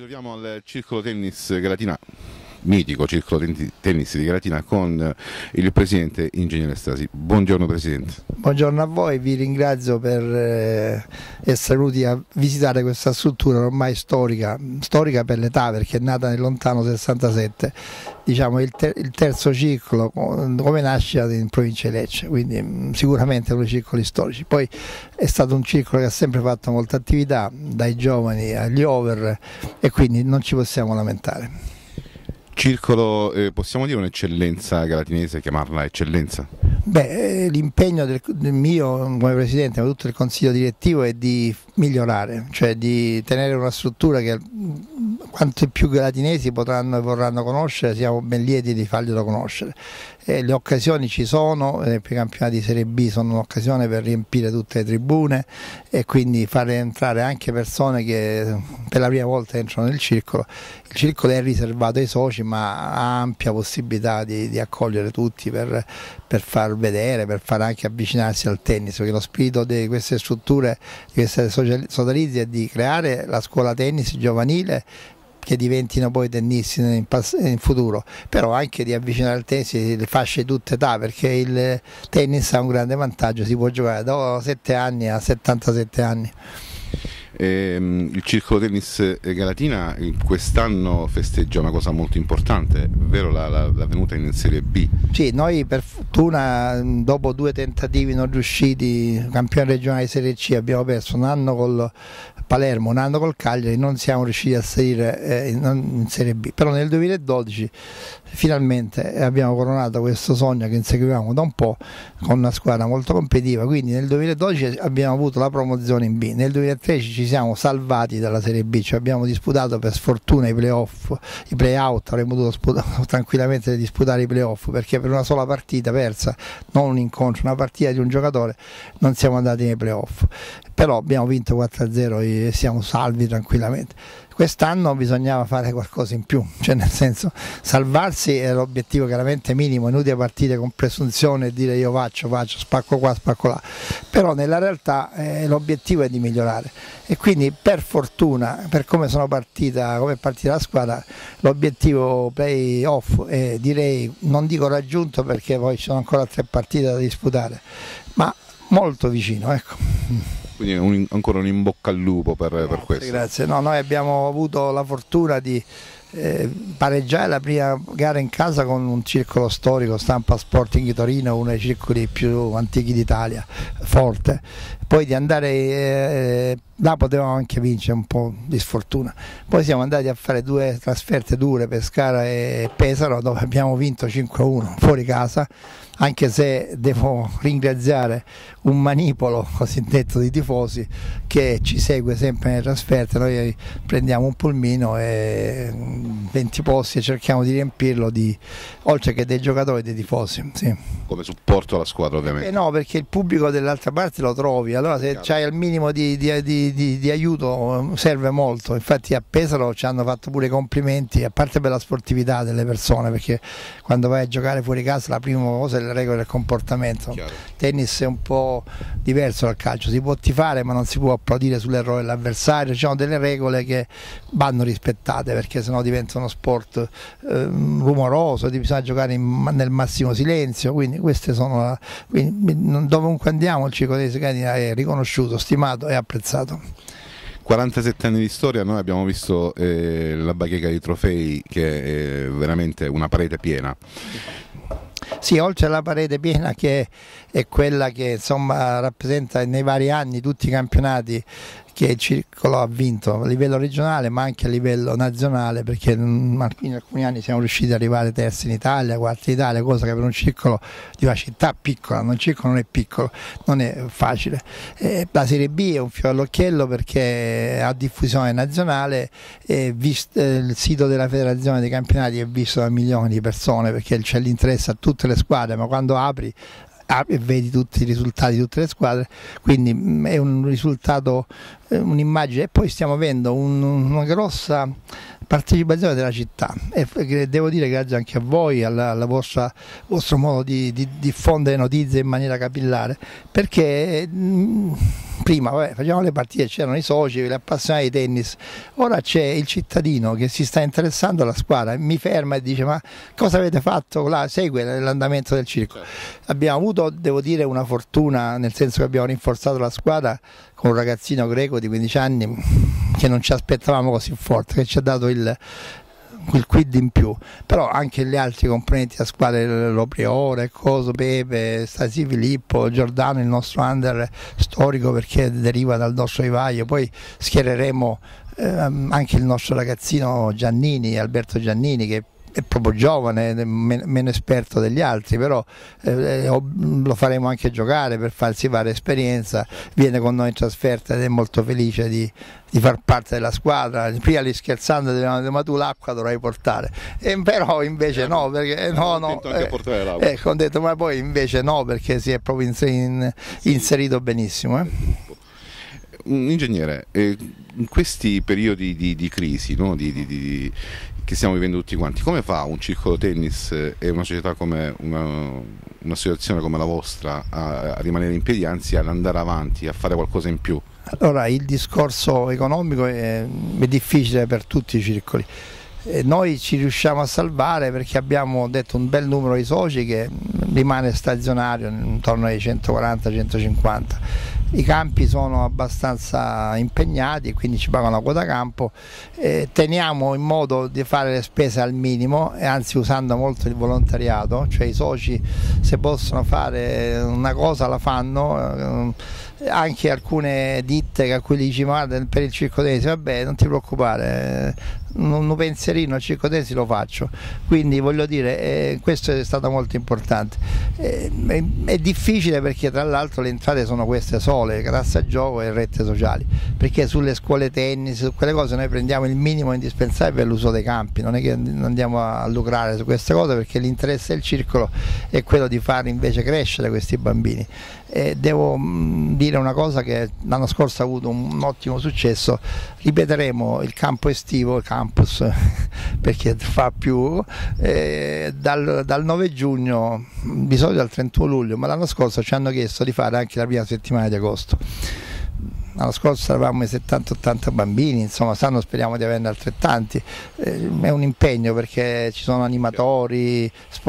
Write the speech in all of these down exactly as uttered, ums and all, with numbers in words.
troviamo al Circolo Tennis Galatina, mitico Circolo Tennis di Galatina, con il Presidente Ingegnere Stasi. Buongiorno Presidente. Buongiorno a voi, vi ringrazio per eh, essere venuti a visitare questa struttura ormai storica, storica per l'età perché è nata nel lontano sessantasette, diciamo il, ter il terzo ciclo come nasce in provincia di Lecce, quindi mh, sicuramente uno dei circoli storici. Poi è stato un circolo che ha sempre fatto molta attività, dai giovani agli over, e quindi non ci possiamo lamentare. Circolo, eh, possiamo dire un'eccellenza galatinese, chiamarla eccellenza? Beh, l'impegno del, del mio come Presidente, ma tutto il Consiglio direttivo è di migliorare, cioè di tenere una struttura che quanto più galatinesi potranno e vorranno conoscere, siamo ben lieti di farglielo conoscere. E le occasioni ci sono, i campionati di Serie B sono un'occasione per riempire tutte le tribune e quindi fare entrare anche persone che per la prima volta entrano nel circolo. Il circolo è riservato ai soci, ma ha ampia possibilità di, di accogliere tutti per, per far vedere, per far anche avvicinarsi al tennis, perché lo spirito di queste strutture, di queste sodalizzi, è di creare la scuola tennis giovanile che diventino poi tennisti in, in futuro, però anche di avvicinare al tennis le fasce di tutta età, perché il tennis ha un grande vantaggio, si può giocare da sette anni a settantasette anni. Eh, il Circolo Tennis Galatina quest'anno festeggia una cosa molto importante, ovvero la, la, la venuta in Serie B. Sì, noi per fortuna dopo due tentativi non riusciti, campione regionale di Serie C, abbiamo perso un anno col Palermo, un anno col Cagliari, non siamo riusciti a salire eh, in, in Serie B, però nel duemiladodici finalmente abbiamo coronato questo sogno che inseguivamo da un po' con una squadra molto competitiva, quindi nel duemiladodici abbiamo avuto la promozione in B, nel duemilatredici ci siamo salvati dalla Serie B, cioè abbiamo disputato per sfortuna i playoff, i playout, avremmo dovuto tranquillamente disputare i playoff perché per una sola partita persa, non un incontro, una partita di un giocatore, non siamo andati nei playoff, però abbiamo vinto quattro a zero e siamo salvi tranquillamente. Quest'anno bisognava fare qualcosa in più, cioè nel senso salvarsi è l'obiettivo chiaramente minimo, inutile partire con presunzione e dire io faccio, faccio, spacco qua, spacco là, però nella realtà eh, l'obiettivo è di migliorare e quindi per fortuna, per come sono partita, come è partita la squadra, l'obiettivo play off è, direi, non dico raggiunto perché poi ci sono ancora tre partite da disputare, ma molto vicino, ecco. Quindi un, ancora un in bocca al lupo per, per questo. Grazie, no, noi abbiamo avuto la fortuna di eh, pareggiare la prima gara in casa con un circolo storico, Stampa Sporting di Torino, uno dei circoli più antichi d'Italia, forte, poi di andare eh, là potevamo anche vincere, un po' di sfortuna, poi siamo andati a fare due trasferte dure, Pescara e Pesaro, dove abbiamo vinto cinque a uno fuori casa, anche se devo ringraziare un manipolo cosiddetto di tifosi che ci segue sempre nelle trasferte. Noi prendiamo un pulmino e venti posti e cerchiamo di riempirlo di, oltre che dei giocatori e dei tifosi, sì. Come supporto alla squadra ovviamente. Eh no, perché il pubblico dall'altra parte lo trovi, allora se c'hai il minimo di, di, di, di, di aiuto serve molto. Infatti a Pesaro ci hanno fatto pure i complimenti, a parte per la sportività delle persone, perché quando vai a giocare fuori casa la prima cosa è le regole del comportamento. Il tennis è un po' diverso dal calcio, si può tifare ma non si può applaudire sull'errore dell'avversario, ci sono delle regole che vanno rispettate perché sennò diventa uno sport eh, rumoroso, bisogna giocare in, nel massimo silenzio, quindi queste sono la, quindi, dovunque andiamo il Circolo Tennis Galatina è riconosciuto, stimato e apprezzato. quarantasette anni di storia, noi abbiamo visto eh, la bacheca di trofei che è veramente una parete piena. Sì, oltre alla parete piena che è quella che insomma rappresenta nei vari anni tutti i campionati che il Circolo ha vinto a livello regionale ma anche a livello nazionale, perché in alcuni anni siamo riusciti ad arrivare terzi in Italia, quarti in Italia, cosa che per un circolo di una città piccola, un circolo non è piccolo, non è facile. Eh, la Serie B è un fiore all'occhiello perché ha diffusione nazionale e visto, eh, il sito della Federazione dei Campionati è visto da milioni di persone perché c'è l'interesse a tutte le squadre, ma quando apri e vedi tutti i risultati di tutte le squadre, quindi è un risultato, un'immagine, e poi stiamo avendo un, una grossa partecipazione della città e devo dire grazie anche a voi, alla, alla vostra, vostro modo di, di diffondere notizie in maniera capillare, perché mh, prima vabbè, facevamo le partite, c'erano i soci, gli appassionati di tennis, ora c'è il cittadino che si sta interessando alla squadra, mi ferma e dice: ma cosa avete fatto? Là, segue l'andamento del circo. Abbiamo avuto, devo dire, una fortuna, nel senso che abbiamo rinforzato la squadra con un ragazzino greco di quindici anni che non ci aspettavamo così forte, che ci ha dato il quel quid in più, però anche gli altri componenti della squadra, Lopriore, Coso, Pepe, Stasi Filippo, Giordano, il nostro under storico perché deriva dal nostro vivaio, poi schiereremo eh, anche il nostro ragazzino Giannini, Alberto Giannini, che è proprio giovane, meno esperto degli altri, però eh, lo faremo anche giocare per farsi fare esperienza, viene con noi in trasferta ed è molto felice di, di far parte della squadra. Prima lì scherzando dicevano: ma tu l'acqua dovrai portare, e però invece no, perché no, no, eh, eh, ho detto, ma poi invece no, perché si è proprio inserito benissimo. Eh. Ingegnere, eh, in questi periodi di, di crisi, no? di, di, di, che stiamo vivendo tutti quanti, come fa un circolo tennis e una società come una, un'associazione come la vostra a, a rimanere in piedi, anzi ad andare avanti, a fare qualcosa in più? Allora, il discorso economico è, è difficile per tutti i circoli. E noi ci riusciamo a salvare perché abbiamo detto un bel numero di soci che rimane stazionario intorno ai centoquaranta centocinquanta. I campi sono abbastanza impegnati, quindi ci pagano la quota campo, eh, teniamo in modo di fare le spese al minimo e anzi usando molto il volontariato, cioè i soci se possono fare una cosa la fanno, eh, anche alcune ditte che a cui dici: ma per il circo tennis, vabbè, non ti preoccupare, un, un pensierino al circo tennis lo faccio. Quindi voglio dire, eh, questo è stato molto importante. Eh, è, è difficile perché tra l'altro le entrate sono queste sole, cassa gioco e rette sociali, perché sulle scuole tennis, su quelle cose noi prendiamo il minimo indispensabile per l'uso dei campi, non è che andiamo a lucrare su queste cose, perché l'interesse del circolo è quello di far invece crescere questi bambini. E devo dire una cosa, che l'anno scorso ha avuto un ottimo successo, ripeteremo il campo estivo, il campus perché fa più, eh, dal, dal nove giugno, di solito dal trentuno luglio, ma l'anno scorso ci hanno chiesto di fare anche la prima settimana di agosto. L'anno scorso eravamo i settanta ottanta bambini, insomma quest'anno speriamo di averne altrettanti. Eh, è un impegno perché ci sono animatori,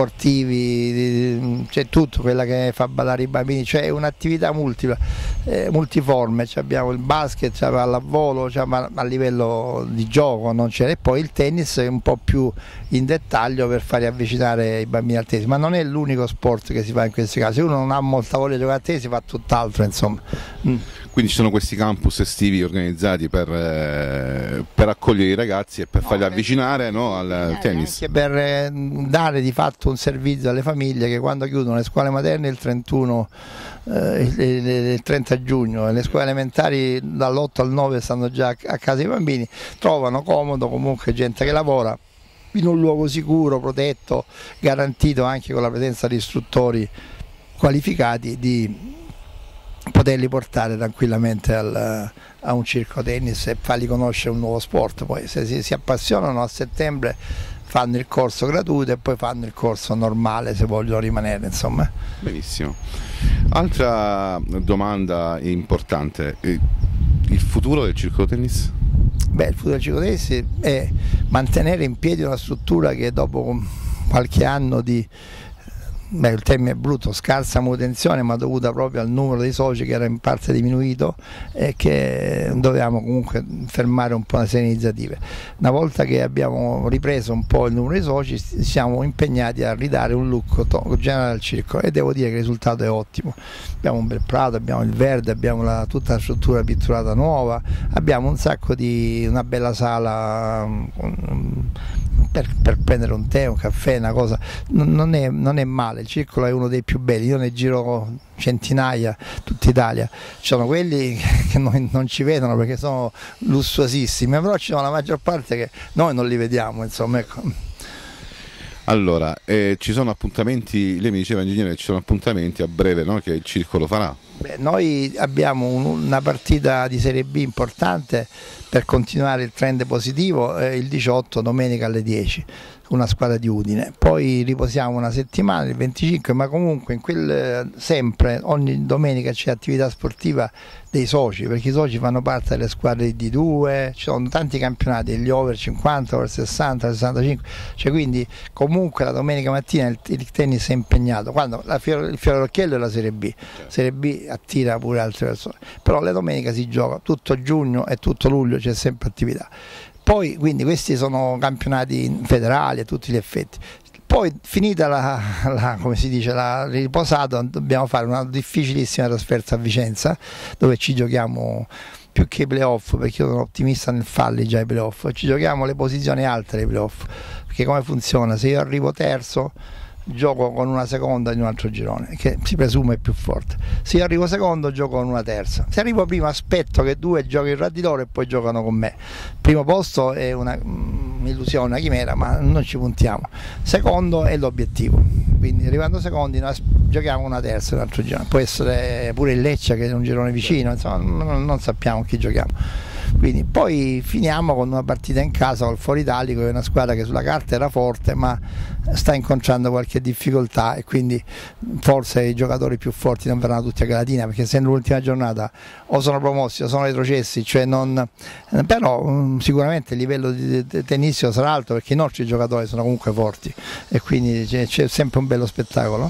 sportivi, c'è tutto, quella che fa ballare i bambini, cioè è un'attività multipla, eh, multiforme, cioè abbiamo il basket, cioè pallavolo, cioè, ma a livello di gioco non c'è, e poi il tennis è un po' più in dettaglio per fare avvicinare i bambini al tennis, ma non è l'unico sport che si fa in questi casi. Se uno non ha molta voglia di giocare a tennis si fa tutt'altro, insomma. Mm. Quindi ci sono questi campus estivi organizzati per, eh, per accogliere i ragazzi e per no, farli avvicinare, no, al tennis. Anche per eh, dare di fatto un servizio alle famiglie che quando chiudono le scuole materne il trentuno, eh, il, il, il trenta giugno, e le scuole elementari dall'otto al nove stanno già a, a casa i bambini, trovano comodo comunque gente che lavora in un luogo sicuro, protetto, garantito anche con la presenza di istruttori qualificati, di poterli portare tranquillamente al, a un circo tennis e fargli conoscere un nuovo sport. Poi se si, si appassionano, a settembre fanno il corso gratuito e poi fanno il corso normale se vogliono rimanere, insomma. Benissimo. Altra domanda importante, il futuro del circo tennis? Beh, il futuro del circo tennis è mantenere in piedi una struttura che dopo qualche anno di, beh, il termine è brutto, scarsa manutenzione, ma dovuta proprio al numero dei soci che era in parte diminuito e che dovevamo comunque fermare un po' le serie iniziative. Una volta che abbiamo ripreso un po' il numero di soci, siamo impegnati a ridare un look generale al circo e devo dire che il risultato è ottimo. Abbiamo un bel prato, abbiamo il verde, abbiamo la, tutta la struttura pitturata nuova, abbiamo un sacco di, una bella sala um, Per, per prendere un tè, un caffè, una cosa, non è, non è male. Il circolo è uno dei più belli, io ne giro centinaia tutta Italia, ci sono quelli che noi non ci vedono perché sono lussuosissimi, però ci sono la maggior parte che noi non li vediamo, insomma, ecco. Allora, eh, ci sono appuntamenti, lei mi diceva, ingegnere, ci sono appuntamenti a breve, no, che il circolo farà? Beh, noi abbiamo un, una partita di Serie B importante per continuare il trend positivo, eh, il diciotto domenica alle dieci, una squadra di Udine, poi riposiamo una settimana, il venticinque, ma comunque in quel, sempre ogni domenica c'è attività sportiva dei soci, perché i soci fanno parte delle squadre di due, ci sono tanti campionati, gli over cinquanta, over sessanta, sessantacinque, cioè quindi comunque la domenica mattina il, il tennis è impegnato, quando la fiore, il fiore all'occhiello è la Serie B, Serie B attira pure altre persone, però le domeniche si gioca, tutto giugno e tutto luglio c'è sempre attività. Poi quindi questi sono campionati federali a tutti gli effetti. Poi finita la, la, come si dice, la riposata, dobbiamo fare una difficilissima trasferta a Vicenza, dove ci giochiamo più che i playoff, perché io sono ottimista nel farli già i playoff, ci giochiamo le posizioni alte dei playoff, perché come funziona? Se io arrivo terzo gioco con una seconda in un altro girone che si presume è più forte, se io arrivo secondo gioco con una terza, se arrivo primo aspetto che due giochino tra di loro e poi giocano con me. Primo posto è un'illusione, una chimera, ma non ci puntiamo. Secondo è l'obiettivo, quindi arrivando secondi noi giochiamo una terza in un altro girone, può essere pure il Lecce che è un girone vicino, insomma non, non sappiamo chi giochiamo. Quindi poi finiamo con una partita in casa col Foro Italico, che è una squadra che sulla carta era forte ma sta incontrando qualche difficoltà e quindi forse i giocatori più forti non verranno tutti a Galatina, perché essendo l'ultima giornata o sono promossi o sono retrocessi, cioè non, però um, sicuramente il livello di, di tennistico sarà alto, perché i nostri giocatori sono comunque forti e quindi c'è sempre un bello spettacolo.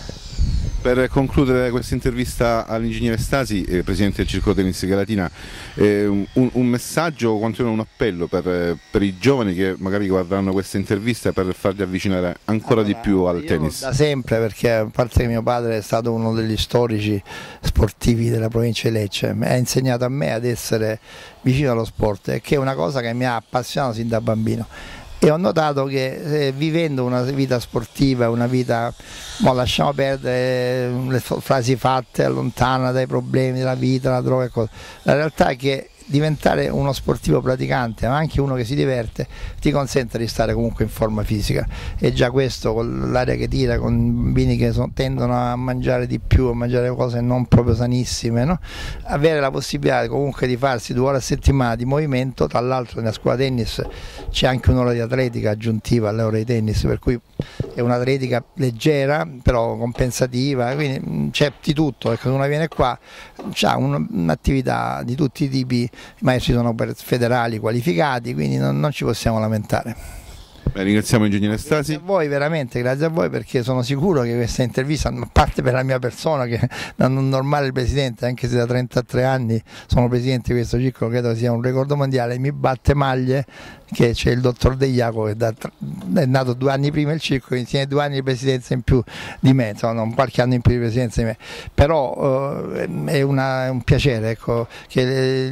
Per concludere questa intervista all'ingegnere Stasi, eh, presidente del Circolo Tennis Galatina, eh, un, un messaggio, quantomeno un appello per, per i giovani che magari guarderanno questa intervista, per farli avvicinare ancora allora, di più al tennis? Da sempre, perché a parte che mio padre è stato uno degli storici sportivi della provincia di Lecce, mi ha insegnato a me ad essere vicino allo sport, che è una cosa che mi ha appassionato sin da bambino. E ho notato che eh, vivendo una vita sportiva, una vita, mo lasciamo perdere le frasi fatte, lontana dai problemi della vita, la droga e cose, la realtà è che diventare uno sportivo praticante, ma anche uno che si diverte, ti consente di stare comunque in forma fisica, e già questo con l'aria che tira, con bambini che sono, tendono a mangiare di più, a mangiare cose non proprio sanissime, no? Avere la possibilità comunque di farsi due ore a settimana di movimento, tra l'altro nella scuola tennis c'è anche un'ora di atletica aggiuntiva alle ore di tennis, per cui è un'atletica leggera però compensativa, quindi c'è di tutto, ecco, uno viene qua, c'ha un'attività di tutti i tipi, i maestri sono federali qualificati, quindi non, non ci possiamo lamentare. Beh, ringraziamo l'ingegnere Stasi. Grazie a voi, veramente, grazie a voi, perché sono sicuro che questa intervista, a parte per la mia persona, che non un normale presidente, anche se da trentatré anni sono presidente di questo circolo, credo sia un record mondiale, mi batte maglie che c'è il dottor De Iaco che da, è nato due anni prima il circolo, quindi tiene due anni di presidenza in più di me, insomma, qualche anno in più di presidenza di me, però eh, è, una, è un piacere, ecco, che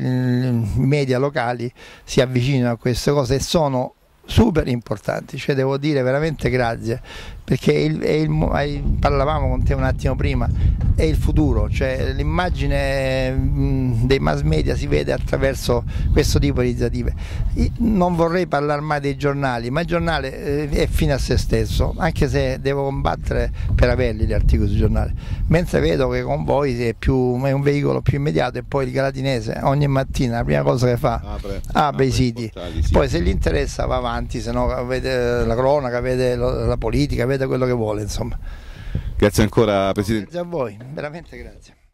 i media locali si avvicinino a queste cose e sono super importanti, cioè devo dire veramente grazie, perché il, è il, parlavamo con te un attimo prima, è il futuro, cioè l'immagine dei mass media si vede attraverso questo tipo di iniziative. Non vorrei parlare mai dei giornali, ma il giornale è fine a se stesso, anche se devo combattere per averli gli articoli sul giornale, mentre vedo che con voi è, più, è un veicolo più immediato, e poi il galatinese ogni mattina la prima cosa che fa apre, apre, apre i siti, portali, sì. Poi se gli interessa va avanti, se no vede la cronaca, vede la politica, vede quello che vuole, insomma. Grazie ancora Presidente. Grazie a voi, veramente grazie.